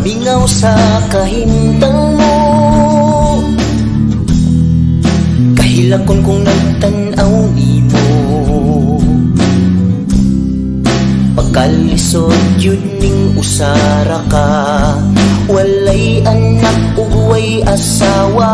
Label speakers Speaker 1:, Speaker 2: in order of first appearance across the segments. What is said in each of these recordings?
Speaker 1: Mingaw sa kahimtang mo, kahilakon kong nagtanaw nimo. Pagkalisod yun ning usara ka, walay anak ug way asawa.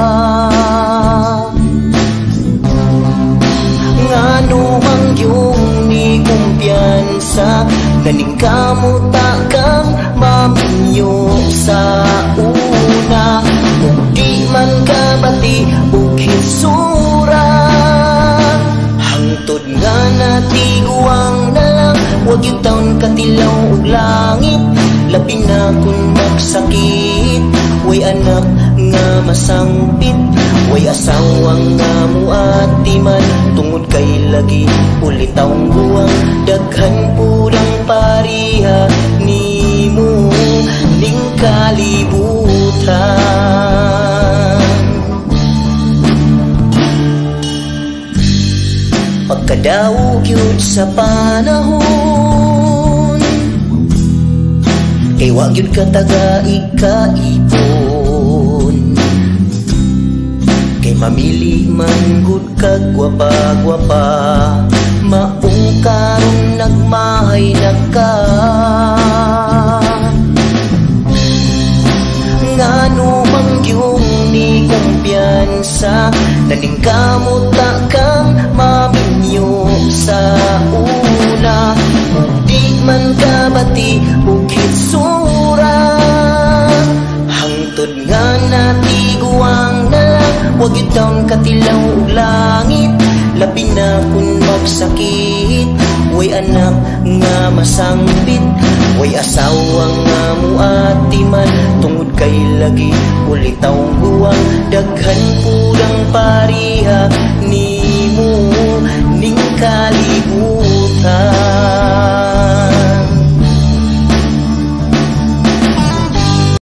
Speaker 1: Ngano mang yung ni kumpiyansa, naning kamuta kang maminyo sa una. Ug di man kabati ug hisura, hangtod nga natiguang na lang. Huwag yung taon katilaw ug langit, labi na kung magsakit. Way anak nga masangpit, way asawang nga muatiman. Tungod kay lagi ulit taong buwang, daghan purang pariha nimo ning kalibutan. Pagkadaog yun sa panahon, kay wag yun kataga ikaipon. Kay mamili man gud kag gwapa-gwapa, maong karon nagmahay na ka. Ngano mang yung ni kumpiyansa, naning kamuta kang maminyo sa una. Di man kabati ug hitsura, hangtod nga natiguang na lang. Huwag yung taon katilaw ug langit, labi na kung magsakit. Way anak nga masangpit, way asawa nga muatiman. Tungod kay lagi ulit taong buwang,